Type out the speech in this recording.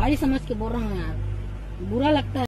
गाड़ी समझ के बोल रहा हूँ यार, बुरा लगता है।